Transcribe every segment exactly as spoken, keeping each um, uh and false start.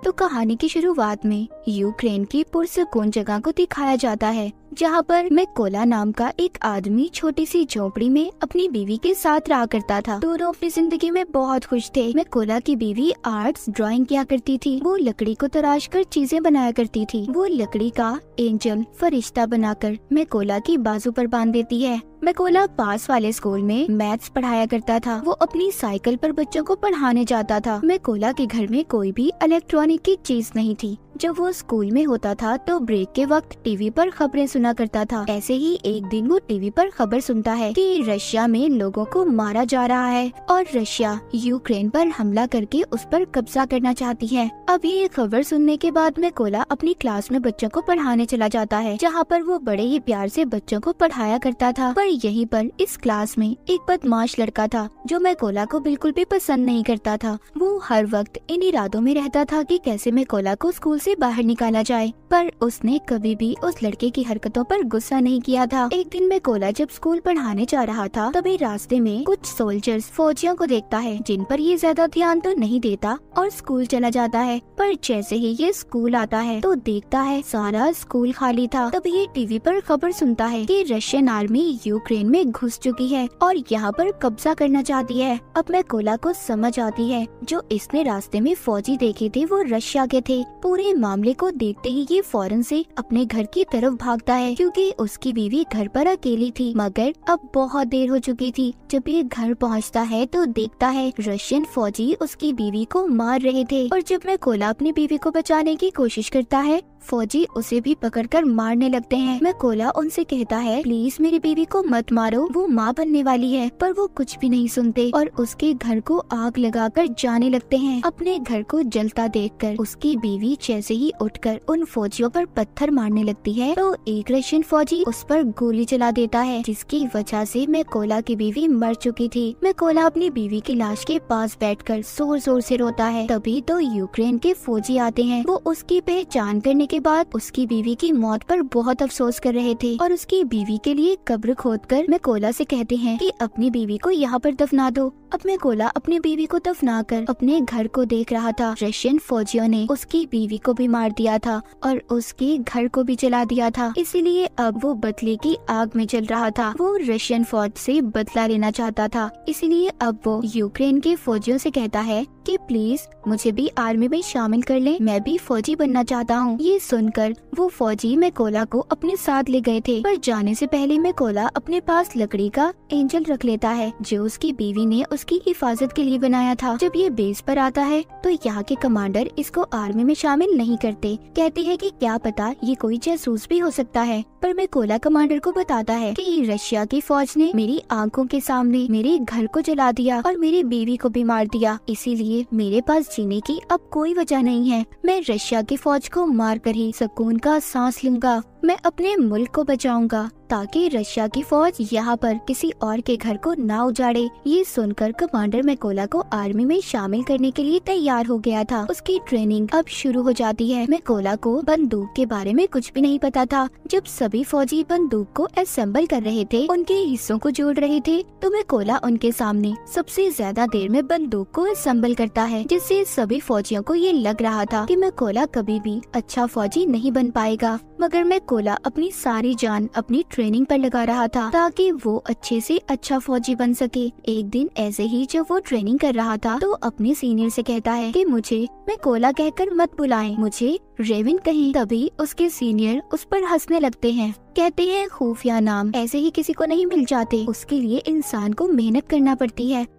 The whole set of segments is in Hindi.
तो कहानी की शुरुआत में यूक्रेन की पुरसकून जगह को दिखाया जाता है, जहाँ पर मैकोला नाम का एक आदमी छोटी सी झोपड़ी में अपनी बीवी के साथ रहा करता था। दोनों अपनी जिंदगी में बहुत खुश थे। मैकोला की बीवी आर्ट्स ड्राइंग किया करती थी। वो लकड़ी को तराश कर चीजें बनाया करती थी। वो लकड़ी का एंजल फरिश्ता बनाकर मैकोला की बाजू पर बांध देती है। मैकोला पास वाले स्कूल में मैथ्स पढ़ाया करता था। वो अपनी साइकिल पर बच्चों को पढ़ाने जाता था। मैकोला के घर में कोई भी इलेक्ट्रॉनिक की चीज नहीं थी। जब वो स्कूल में होता था तो ब्रेक के वक्त टीवी पर खबरें सुना करता था। ऐसे ही एक दिन वो टीवी पर खबर सुनता है कि रशिया में लोगों को मारा जा रहा है और रशिया यूक्रेन पर हमला करके उस पर कब्जा करना चाहती है। अब ये खबर सुनने के बाद मैकोला अपनी क्लास में बच्चों को पढ़ाने चला जाता है, जहाँ पर वो बड़े ही प्यार से बच्चों को पढ़ाया करता था। पर यहीं पर इस क्लास में एक बदमाश लड़का था जो मैकोला को बिल्कुल भी पसंद नहीं करता था। वो हर वक्त इन इरादों में रहता था कि कैसे मैकोला को स्कूल से बाहर निकाला जाए, पर उसने कभी भी उस लड़के की हरकतों पर गुस्सा नहीं किया था। एक दिन मैकोला जब स्कूल पढ़ाने जा रहा था तभी रास्ते में कुछ सोल्जर्स फौजियों को देखता है, जिन पर ये ज्यादा ध्यान तो नहीं देता और स्कूल चला जाता है। पर जैसे ही ये स्कूल आता है तो देखता है सारा स्कूल खाली था। तभी ये टीवी पर खबर सुनता है कि रशियन आर्मी यूक्रेन में घुस चुकी है और यहाँ पर कब्जा करना चाहती है। अब मैकोला को समझ आती है जो इसने रास्ते में फौजी देखे थे वो रशिया के थे। पूरे मामले को देखते ही ये फौरन से अपने घर की तरफ भागता है, क्योंकि उसकी बीवी घर पर अकेली थी। मगर अब बहुत देर हो चुकी थी। जब ये घर पहुंचता है तो देखता है रशियन फौजी उसकी बीवी को मार रहे थे और जब मैकोला अपनी बीवी को बचाने की कोशिश करता है फौजी उसे भी पकड़कर मारने लगते हैं। मैकोला उनसे कहता है प्लीज मेरी बीवी को मत मारो, वो माँ बनने वाली है, पर वो कुछ भी नहीं सुनते और उसके घर को आग लगाकर जाने लगते हैं। अपने घर को जलता देखकर उसकी बीवी जैसे ही उठकर उन फौजियों पर पत्थर मारने लगती है तो एक रशियन फौजी उस पर गोली चला देता है, जिसकी वजह से मैकोला की बीवी मर चुकी थी। मैकोला अपनी बीवी की लाश के पास बैठकर जोर जोर से रोता है। तभी तो यूक्रेन के फौजी आते हैं। वो उसकी पहचान करने के बाद उसकी बीवी की मौत पर बहुत अफसोस कर रहे थे और उसकी बीवी के लिए कब्र खोदकर मैकोला से कहते हैं कि अपनी बीवी को यहाँ पर दफना दो। अब मैकोला अपनी बीवी को दफनाकर अपने घर को देख रहा था। रशियन फौजियों ने उसकी बीवी को भी मार दिया था और उसके घर को भी जला दिया था, इसीलिए अब वो बदले की आग में जल रहा था। वो रशियन फौज से बदला लेना चाहता था, इसीलिए अब वो यूक्रेन के फौजियों से कहता है कि प्लीज मुझे भी आर्मी में शामिल कर ले, मैं भी फौजी बनना चाहता हूँ। ये सुनकर वो फौजी मैकोला को अपने साथ ले गए थे, पर जाने से पहले मैकोला अपने पास लकड़ी का एंजल रख लेता है जो उसकी बीवी ने उसकी हिफाजत के लिए बनाया था। जब ये बेस पर आता है तो यहाँ के कमांडर इसको आर्मी में शामिल नहीं करते, कहते हैं कि क्या पता ये कोई जासूस भी हो सकता है। पर मैकोला कमांडर को बताता है कि रशिया की फौज ने मेरी आंखों के सामने मेरे घर को जला दिया और मेरी बीवी को भी मार दिया, इसीलिए मेरे पास जीने की अब कोई वजह नहीं है। मैं रशिया की फौज को मार कर ही सुकून का सांस लूंगा। मैं अपने मुल्क को बचाऊंगा ताकि रशिया की फौज यहाँ पर किसी और के घर को ना उजाड़े। ये सुनकर कमांडर मैकोला को आर्मी में शामिल करने के लिए तैयार हो गया था। उसकी ट्रेनिंग अब शुरू हो जाती है। मैकोला को बंदूक के बारे में कुछ भी नहीं पता था। जब सभी फौजी बंदूक को असेंबल कर रहे थे, उनके हिस्सों को जोड़ रहे थे, तो मैकोला उनके सामने सबसे ज्यादा देर में बंदूक को असेंबल करता है, जिससे सभी फौजियों को ये लग रहा था कि मैकोला कभी भी अच्छा फौजी नहीं बन पाएगा। मगर मैकोला अपनी सारी जान अपनी ट्रेनिंग पर लगा रहा था ताकि वो अच्छे से अच्छा फौजी बन सके। एक दिन ऐसे ही जब वो ट्रेनिंग कर रहा था तो अपने सीनियर से कहता है कि मुझे मैकोला कहकर मत बुलाएं, मुझे रेविन कहें। तभी उसके सीनियर उस पर हंसने लगते हैं, कहते हैं खुफिया नाम ऐसे ही किसी को नहीं मिल जाते, उसके लिए इंसान को मेहनत करना पड़ती है।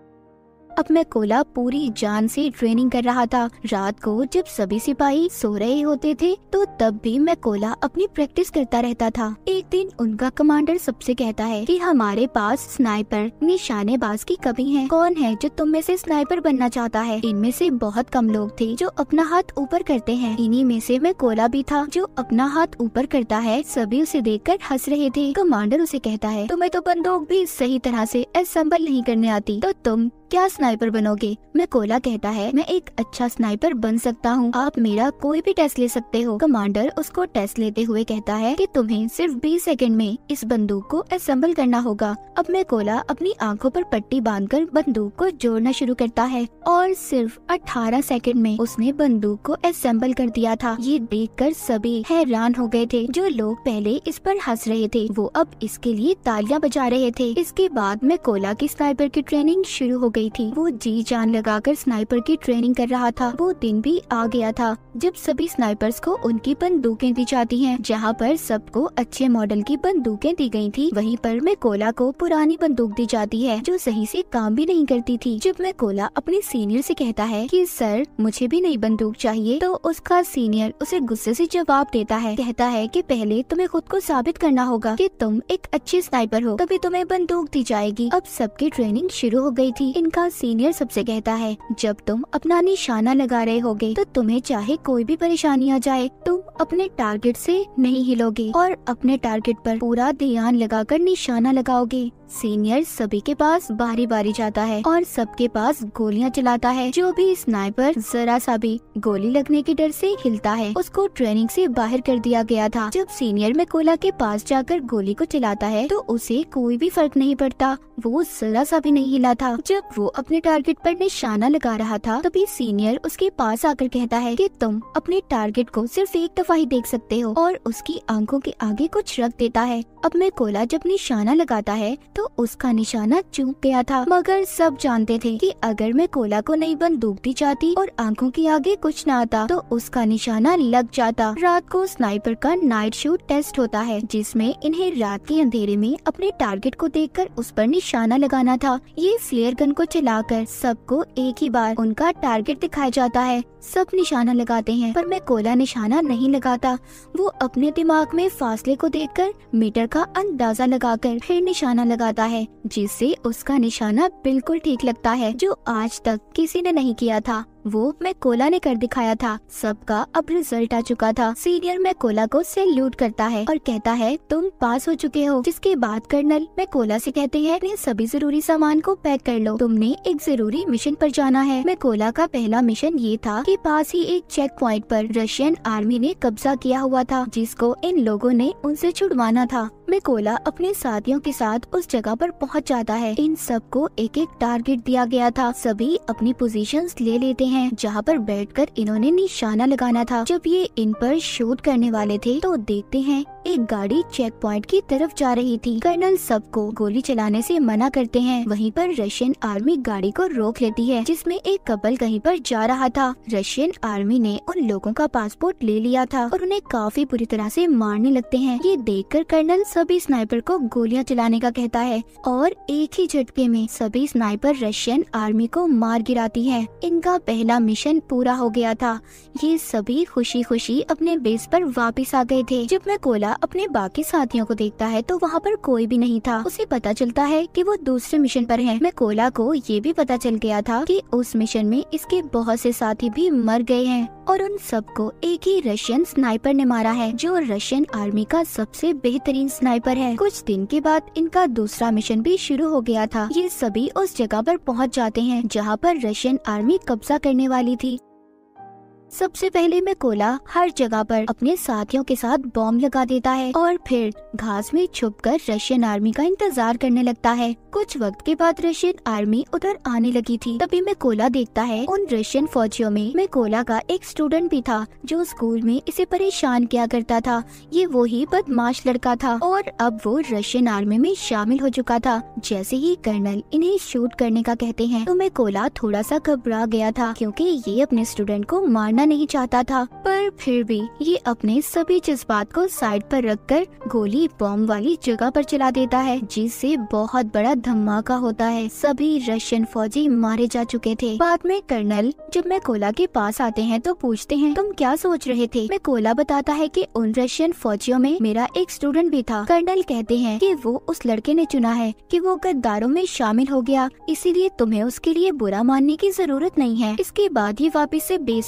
अब मैकोला पूरी जान से ट्रेनिंग कर रहा था। रात को जब सभी सिपाही सो रहे होते थे तो तब भी मैकोला अपनी प्रैक्टिस करता रहता था। एक दिन उनका कमांडर सबसे कहता है कि हमारे पास स्नाइपर निशानेबाज की कमी है, कौन है जो तुम में से स्नाइपर बनना चाहता है? इनमें से बहुत कम लोग थे जो अपना हाथ ऊपर करते हैं। इन्हीं में से मैकोला भी था जो अपना हाथ ऊपर करता है। सभी उसे देखकर हंस रहे थे। कमांडर उसे कहता है तुम्हें तो बंदूक भी सही तरह से असेंबल नहीं करने आती, तो तुम क्या स्नाइपर बनोगे? मैकोला कहता है मैं एक अच्छा स्नाइपर बन सकता हूँ, आप मेरा कोई भी टेस्ट ले सकते हो। कमांडर उसको टेस्ट लेते हुए कहता है कि तुम्हें सिर्फ बीस सेकंड में इस बंदूक को असेंबल करना होगा। अब मैकोला अपनी आंखों पर पट्टी बांधकर बंदूक को जोड़ना शुरू करता है और सिर्फ अठारह सेकंड में उसने बंदूक को असेंबल कर दिया था। ये देखकर सभी हैरान हो गए थे। जो लोग पहले इस पर हंस रहे थे वो अब इसके लिए तालियां बजा रहे थे। इसके बाद मैकोला की स्नाइपर की ट्रेनिंग शुरू हो गई थी। वो जी जान लगाकर स्नाइपर की ट्रेनिंग कर रहा था। वो दिन भी आ गया था जब सभी स्नाइपर्स को उनकी बंदूकें दी जाती हैं। जहाँ पर सबको अच्छे मॉडल की बंदूकें दी गई थी, वहीं पर मैकोला को पुरानी बंदूक दी जाती है जो सही से काम भी नहीं करती थी। जब मैकोला अपने सीनियर से कहता है कि सर मुझे भी नई बंदूक चाहिए, तो उसका सीनियर उसे गुस्से से जवाब देता है। कहता है कि पहले तुम्हें खुद को साबित करना होगा कि तुम एक अच्छे स्नाइपर हो, तभी तुम्हें बंदूक दी जाएगी। अब सबकी ट्रेनिंग शुरू हो गई थी। इनका सीनियर सबसे कहता है जब तुम अपना निशाना लगा रहे होगे तो तुम्हें चाहे कोई भी परेशानी आ जाए, तुम अपने टारगेट से नहीं हिलोगे और अपने टारगेट पर पूरा ध्यान लगाकर निशाना लगाओगे। सीनियर सभी के पास बारी बारी जाता है और सबके पास गोलियां चलाता है। जो भी स्नाइपर जरा सा भी गोली लगने के डर से हिलता है उसको ट्रेनिंग से बाहर कर दिया गया था। जब सीनियर मैकोला के पास जाकर गोली को चलाता है तो उसे कोई भी फर्क नहीं पड़ता, वो जरा सा भी नहीं हिला था। जब वो अपने टारगेट पर निशाना लगा रहा था तभी सीनियर उसके पास आकर कहता है कि तुम अपने टारगेट को सिर्फ एक दफा ही देख सकते हो, और उसकी आंखों के आगे कुछ रख देता है। अब मैकोला जब निशाना लगाता है तो उसका निशाना चूक गया था, मगर सब जानते थे कि अगर मैकोला को नई बंदूक दी जाती और आंखों के आगे कुछ न आता तो उसका निशाना लग जाता। रात को स्नाइपर का नाइट शूट टेस्ट होता है जिसमें इन्हें रात के अंधेरे में अपने टारगेट को देखकर उस पर निशाना लगाना था। ये फ्लेयर गन को चलाकर सबको एक ही बार उनका टारगेट दिखाया जाता है। सब निशाना लगाते हैं पर मैकोला निशाना नहीं लगाता। वो अपने दिमाग में फासले को देखकर मीटर का अंदाजा लगाकर फिर निशाना लगाता है, जिससे उसका निशाना बिल्कुल ठीक लगता है, जो आज तक किसी ने नहीं किया था। वो मैकोला ने कर दिखाया था। सबका अब रिजल्ट आ चुका था। सीनियर मैकोला को सैल्यूट करता है और कहता है तुम पास हो चुके हो। जिसके बाद कर्नल मैकोला से कहते हैं अपने सभी जरूरी सामान को पैक कर लो, तुमने एक जरूरी मिशन पर जाना है। मैकोला का पहला मिशन ये था कि पास ही एक चेक पॉइंट पर रशियन आर्मी ने कब्जा किया हुआ था, जिसको इन लोगों ने उनसे छुड़वाना था। मैकोला अपने साथियों के साथ उस जगह पर पहुंच जाता है। इन सबको एक एक टारगेट दिया गया था। सभी अपनी पोजीशंस ले लेते हैं जहां पर बैठकर इन्होंने निशाना लगाना था। जब ये इन पर शूट करने वाले थे तो देखते हैं एक गाड़ी चेक पॉइंट की तरफ जा रही थी। कर्नल सबको गोली चलाने से मना करते हैं। वहीं पर रशियन आर्मी गाड़ी को रोक लेती है जिसमें एक कपल कहीं पर जा रहा था। रशियन आर्मी ने उन लोगों का पासपोर्ट ले लिया था और उन्हें काफी बुरी तरह से मारने लगते हैं। ये देखकर कर्नल सभी स्नाइपर को गोलियां चलाने का कहता है और एक ही झटके में सभी स्नाइपर रशियन आर्मी को मार गिराती है। इनका पहला मिशन पूरा हो गया था। ये सभी खुशी खुशी अपने बेस पर वापस आ गए थे। जब मैकोला अपने बाकी साथियों को देखता है तो वहाँ पर कोई भी नहीं था। उसे पता चलता है कि वो दूसरे मिशन पर है। मैकोला को ये भी पता चल गया था कि उस मिशन में इसके बहुत से साथी भी मर गए हैं और उन सबको एक ही रशियन स्नाइपर ने मारा है, जो रशियन आर्मी का सबसे बेहतरीन स्नाइपर है। कुछ दिन के बाद इनका दूसरा मिशन भी शुरू हो गया था। ये सभी उस जगह पर पहुंच जाते हैं जहां पर रशियन आर्मी कब्जा करने वाली थी। सबसे पहले मैकोला हर जगह पर अपने साथियों के साथ बॉम्ब लगा देता है और फिर घास में छुपकर रशियन आर्मी का इंतजार करने लगता है। कुछ वक्त के बाद रशियन आर्मी उधर आने लगी थी। तभी मैकोला देखता है उन रशियन फौजियों में मैकोला का एक स्टूडेंट भी था जो स्कूल में इसे परेशान किया करता था। ये वही बदमाश लड़का था और अब वो रशियन आर्मी में शामिल हो चुका था। जैसे ही कर्नल इन्हें शूट करने का कहते हैं तो मैकोला थोड़ा सा घबरा गया था, क्योंकि ये अपने स्टूडेंट को मारना नहीं चाहता था, पर फिर भी ये अपने सभी जज्बात को साइड पर रखकर गोली बॉम्ब वाली जगह पर चला देता है, जिससे बहुत बड़ा धमाका होता है। सभी रशियन फौजी मारे जा चुके थे। बाद में कर्नल जब मैकोला के पास आते हैं तो पूछते हैं तुम क्या सोच रहे थे। मैकोला बताता है कि उन रशियन फौजियों में मेरा एक स्टूडेंट भी था। कर्नल कहते हैं कि वो उस लड़के ने चुना है कि वो गद्दारों में शामिल हो गया, इसीलिए तुम्हें उसके लिए बुरा मानने की जरूरत नहीं है। इसके बाद ये वापस से बेस पे आ चुके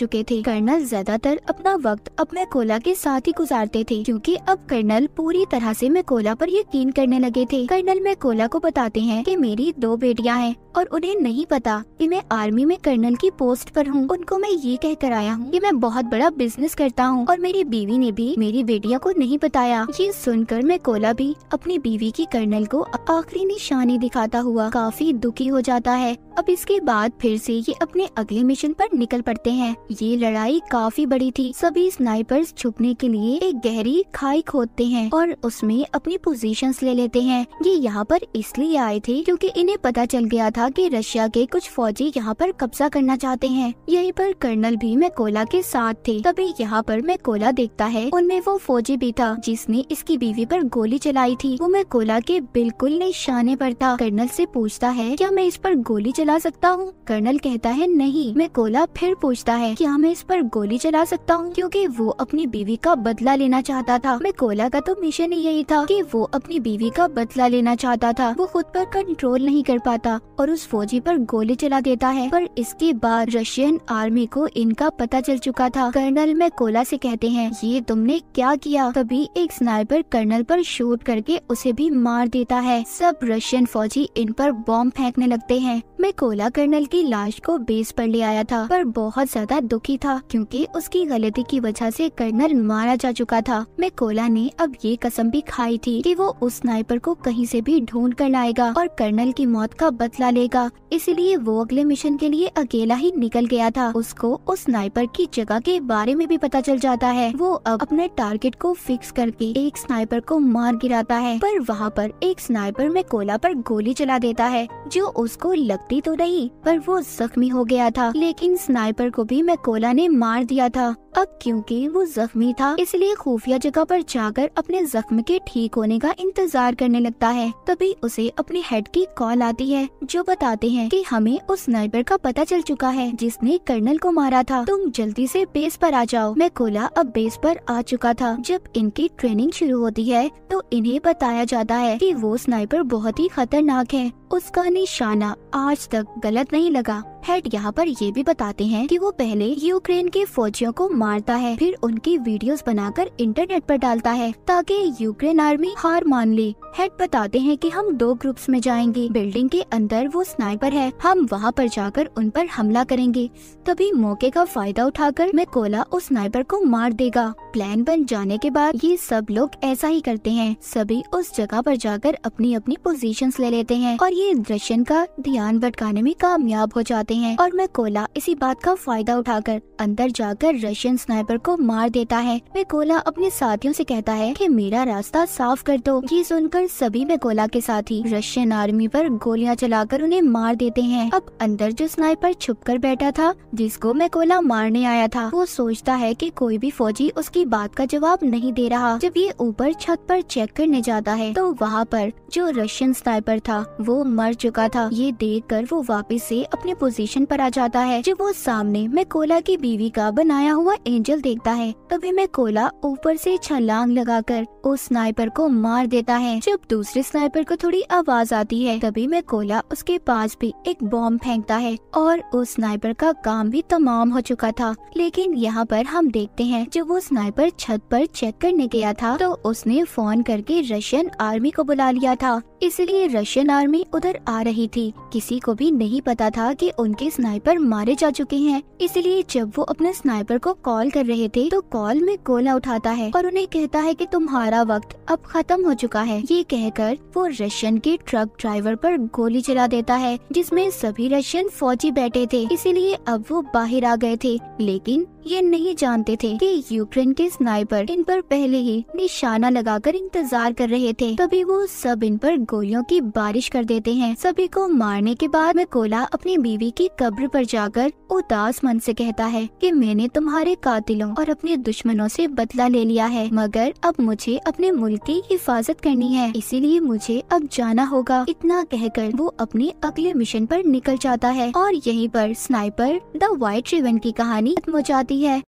चुके थे। कर्नल ज्यादातर अपना वक्त अब मैकोला के साथ ही गुजारते थे, क्योंकि अब कर्नल पूरी तरह से मैकोला पर यकीन करने लगे थे। कर्नल मैकोला को बताते हैं कि मेरी दो बेटियां हैं और उन्हें नहीं पता कि मैं आर्मी में कर्नल की पोस्ट पर हूँ। उनको मैं ये कह कर आया हूँ कि मैं बहुत बड़ा बिजनेस करता हूँ और मेरी बीवी ने भी मेरी बेटियों को नहीं बताया। ये सुनकर मैकोला भी अपनी बीवी की कर्नल को आखिरी निशानी दिखाता हुआ काफी दुखी हो जाता है। अब इसके बाद फिर से ये अपने अगले मिशन पर निकल पड़ते हैं। ये लड़ाई काफी बड़ी थी। सभी स्नाइपर्स छुपने के लिए एक गहरी खाई खोदते हैं और उसमें अपनी पोजीशंस ले लेते हैं। ये यहाँ पर इसलिए आए थे क्योंकि इन्हें पता चल गया था कि रशिया के कुछ फौजी यहाँ पर कब्जा करना चाहते हैं। यहीं पर कर्नल भी मैकोला के साथ थे। तभी यहाँ पर मैकोला देखता है उनमें वो फौजी भी था जिसने इसकी बीवी पर गोली चलाई थी। वो मैकोला के बिल्कुल निशाने पर था। कर्नल से पूछता है क्या मैं इस पर गोली चला सकता हूँ? कर्नल कहता है नहीं। मैकोला फिर पूछता है क्या मैं इस पर गोली चला सकता हूँ, क्योंकि वो अपनी बीवी का बदला लेना चाहता था। मैकोला का तो मिशन ही यही था कि वो अपनी बीवी का बदला लेना चाहता था। वो खुद पर कंट्रोल नहीं कर पाता और उस फौजी पर गोली चला देता है। पर इसके बाद रशियन आर्मी को इनका पता चल चुका था। कर्नल मैकोला से कहते हैं ये तुमने क्या किया? तभी एक स्नाइपर कर्नल पर शूट करके उसे भी मार देता है। सब रशियन फौजी इन पर बॉम्ब फेंकने लगते हैं। मैकोला कर्नल की लाश को बेस पर ले आया था, पर बहुत ज्यादा दुखी था क्योंकि उसकी गलती की वजह से कर्नल मारा जा चुका था। मैकोला ने अब ये कसम भी खाई थी कि वो उस स्नाइपर को कहीं से भी ढूंढ कर लाएगा और कर्नल की मौत का बदला लेगा। इसलिए वो अगले मिशन के लिए अकेला ही निकल गया था। उसको उस स्नाइपर की जगह के बारे में भी पता चल जाता है। वो अब अपने टारगेट को फिक्स करके एक स्नाइपर को मार गिराता है, पर वहाँ पर एक स्नाइपर मैकोला पर गोली चला देता है जो उसको लगती तो नहीं, पर वो जख्मी हो गया था। लेकिन स्नाइपर को भी मैकोला ने मार दिया था। अब क्योंकि वो जख्मी था इसलिए खुफिया जगह पर जाकर अपने जख्म के ठीक होने का इंतजार करने लगता है। तभी उसे अपने हेड की कॉल आती है जो बताते हैं कि हमें उस स्नाइपर का पता चल चुका है जिसने कर्नल को मारा था। तुम जल्दी से बेस पर आ जाओ। मैकोला अब बेस पर आ चुका था। जब इनकी ट्रेनिंग शुरू होती है तो इन्हें बताया जाता है कि वो स्नाइपर बहुत ही खतरनाक है। उसका निशाना आज तक गलत नहीं लगा। हेड यहाँ पर ये भी बताते हैं कि वो पहले यूक्रेन के फौजियों को मारता है, फिर उनकी वीडियोस बनाकर इंटरनेट पर डालता है ताकि यूक्रेन आर्मी हार मान ले। हेड बताते हैं कि हम दो ग्रुप्स में जाएंगे। बिल्डिंग के अंदर वो स्नाइपर है, हम वहाँ पर जाकर उन पर हमला करेंगे। तभी मौके का फायदा उठाकर मैकोला उस स्नाइपर को मार देगा। प्लान बन जाने के बाद ये सब लोग ऐसा ही करते हैं। सभी उस जगह पर जाकर अपनी अपनी पोजीशंस ले लेते हैं और ये रशियन का ध्यान भटकाने में कामयाब हो जाते हैं। और मैकोला इसी बात का फायदा उठाकर अंदर जाकर रशियन स्नाइपर को मार देता है। मैकोला अपने साथियों से कहता है कि मेरा रास्ता साफ कर दो। ये सुनकर सभी मैकोला के साथी रशियन आर्मी पर गोलियां चलाकर उन्हें मार देते हैं। अब अंदर जो स्नाइपर छुपकर बैठा था जिसको मैकोला मारने आया था, वो सोचता है कि कोई भी फौजी उसकी बात का जवाब नहीं दे रहा। जब ये ऊपर छत पर चेक करने जाता है तो वहाँ पर जो रशियन स्नाइपर था वो मर चुका था। ये देखकर वो वापस से अपने पोजीशन पर आ जाता है। जब वो सामने मैकोला की बीवी का बनाया हुआ एंजल देखता है तभी मैकोला ऊपर से छलांग लगाकर उस स्नाइपर को मार देता है। जब दूसरे स्नाइपर को थोड़ी आवाज आती है तभी मैकोला उसके पास भी एक बॉम्ब फेंकता है और उस स्नाइपर का काम भी तमाम हो चुका था। लेकिन यहाँ पर हम देखते हैं जब वो स्नाइपर छत पर चेक करने गया था तो उसने फोन करके रशियन आर्मी को बुला लिया था। इसलिए रशियन आर्मी उधर आ रही थी। किसी को भी नहीं पता था कि उनके स्नाइपर मारे जा चुके हैं। इसलिए जब वो अपने स्नाइपर को कॉल कर रहे थे तो कॉल में गोला उठाता है और उन्हें कहता है कि तुम्हारा वक्त अब खत्म हो चुका है। ये कहकर वो रशियन के ट्रक ड्राइवर पर गोली चला देता है जिसमें सभी रशियन फौजी बैठे थे। इसीलिए अब वो बाहर आ गए थे, लेकिन ये नहीं जानते थे कि यूक्रेन के स्नाइपर इन पर पहले ही निशाना लगाकर इंतजार कर रहे थे। तभी वो सब इन पर गोलियों की बारिश कर देते हैं। सभी को मारने के बाद मैकोला अपनी बीवी की कब्र पर जाकर उदास मन से कहता है कि मैंने तुम्हारे कातिलों और अपने दुश्मनों से बदला ले लिया है, मगर अब मुझे अपने मुल्क की हिफाजत करनी है, इसीलिए मुझे अब जाना होगा। इतना कहकर वो अपने अगले मिशन पर निकल जाता है और यहीं पर स्नाइपर द व्हाइट रिबन की कहानी खत्म हो जाती है।